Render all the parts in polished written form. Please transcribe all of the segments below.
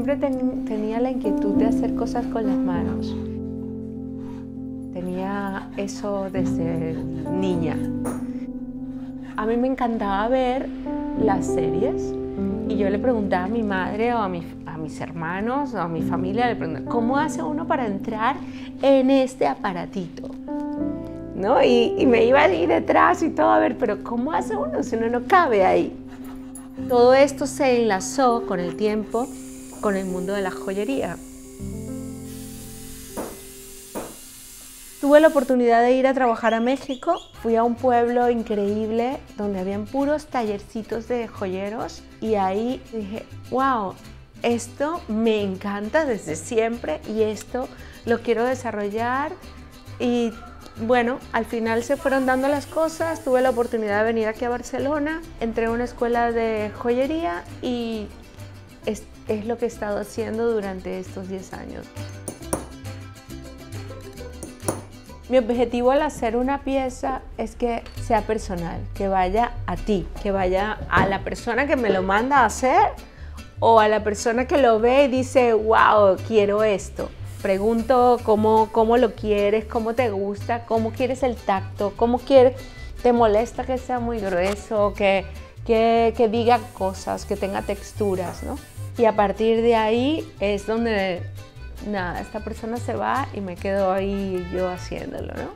siempre tenía la inquietud de hacer cosas con las manos. Tenía eso desde niña. A mí me encantaba ver las series y yo le preguntaba a mi madre o a mis hermanos o a mi familia, le preguntaba, ¿cómo hace uno para entrar en este aparatito? ¿No? Y me iba ahí detrás y todo a ver, pero ¿cómo hace uno si uno no cabe ahí? Todo esto se enlazó con el tiempo con el mundo de la joyería. Tuve la oportunidad de ir a trabajar a México. Fui a un pueblo increíble donde habían puros tallercitos de joyeros y ahí dije, wow, esto me encanta desde siempre y esto lo quiero desarrollar. Y bueno, al final se fueron dando las cosas, tuve la oportunidad de venir aquí a Barcelona, entré a una escuela de joyería y es lo que he estado haciendo durante estos 10 años. Mi objetivo al hacer una pieza es que sea personal, que vaya a ti, que vaya a la persona que me lo manda a hacer o a la persona que lo ve y dice, wow, quiero esto. Pregunto cómo lo quieres, cómo te gusta, cómo quieres el tacto, te molesta que sea muy grueso, que diga cosas, que tenga texturas, ¿no? Y a partir de ahí es donde, nada, esta persona se va y me quedo ahí yo haciéndolo, ¿no?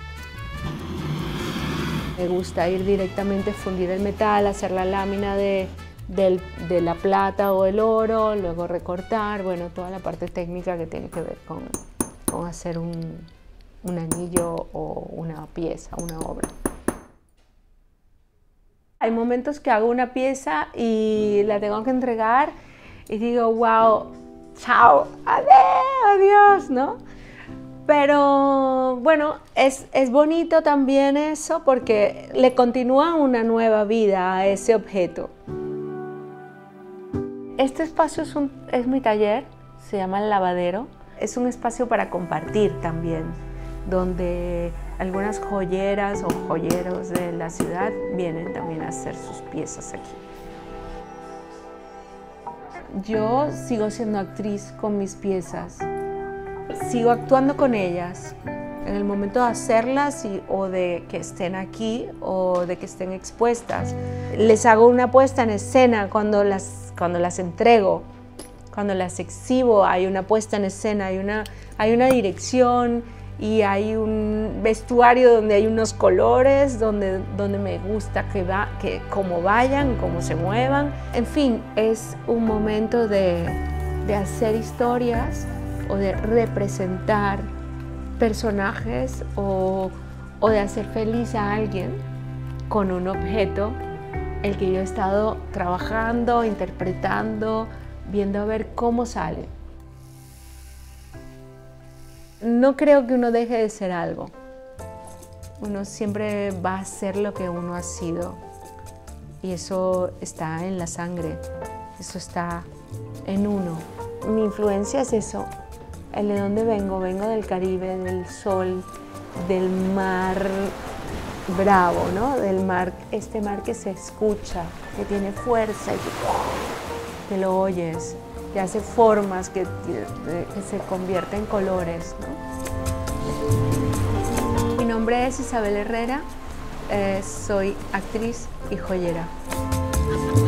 Me gusta ir directamente a fundir el metal, hacer la lámina de la plata o el oro, luego recortar, bueno, toda la parte técnica que tiene que ver con hacer un anillo o una pieza, una obra. Hay momentos que hago una pieza y la tengo que entregar y digo, wow, chao, adiós, ¿no? Pero bueno, es bonito también eso porque le continúa una nueva vida a ese objeto. Este espacio es mi taller, se llama El Lavadero. Es un espacio para compartir también, donde algunas joyeras o joyeros de la ciudad vienen también a hacer sus piezas aquí. Yo sigo siendo actriz con mis piezas, sigo actuando con ellas en el momento de hacerlas o de que estén aquí o de que estén expuestas. Les hago una puesta en escena cuando las entrego, cuando las exhibo, hay una puesta en escena, hay una dirección y hay un vestuario donde hay unos colores, donde me gusta cómo vayan, cómo se muevan. En fin, es un momento de hacer historias o de representar personajes o de hacer feliz a alguien con un objeto el que yo he estado trabajando, interpretando, viendo a ver cómo sale. No creo que uno deje de ser algo. Uno siempre va a ser lo que uno ha sido. Y eso está en la sangre, eso está en uno. Mi influencia es eso. ¿De dónde vengo? Vengo del Caribe, del sol, del mar bravo, ¿no? Del mar, este mar que se escucha, que tiene fuerza y que lo oyes, que hace formas, que se convierte en colores, ¿no? Mi nombre es Isabel Herrera, soy actriz y joyera.